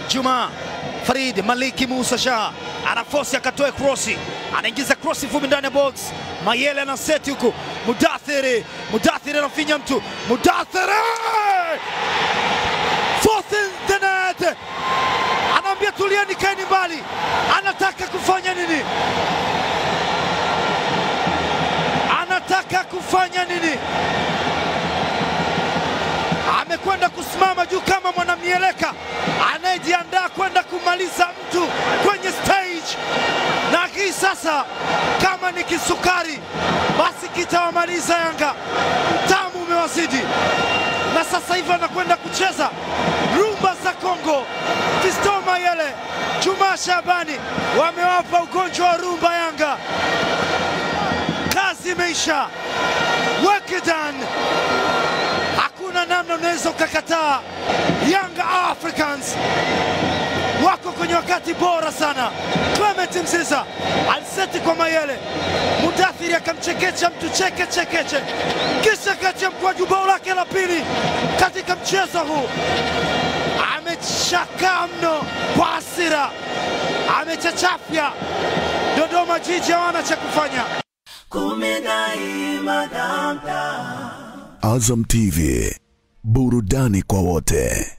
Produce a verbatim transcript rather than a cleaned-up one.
Juma Farid Maliki Musa Shah anafosi akatoe crossi, anaingiza crossi fupi ndani ya box. Mayele na seti huko, Mudathiri Mudathiri anafinya mtu, Mudathiri fourth in the net, anaambia tulieni, kaeni mbali. Anataka kufanya nini? Anataka kufanya nini? Amekwenda kusimama juu kama mwanamieleka anayejiandaa kwenda kumaliza mtu kwenye stage, na hii sasa kama ni kisukari basi kitawamaliza Yanga. Tamu umewazidi, na sasa hivi anakwenda kucheza rumba za Kongo. Fiston Mayele, Juma Shabani wamewapa ugonjwa wa rumba Yanga. Kazi imeisha, work it done. Hakuna namna unaweza ukakataa. Young Africans wako kwenye wakati bora sana. Clement Mziza aliseti kwa Mayele, Mudathiri akamchekecha mtu cheke chekeche, kisha katia mkwaju bao lake la pili katika mchezo huu. Amechaka mno kwa hasira, amechachafya. Dodoma Jiji hawana cha kufanya. Azam T V, burudani kwa wote.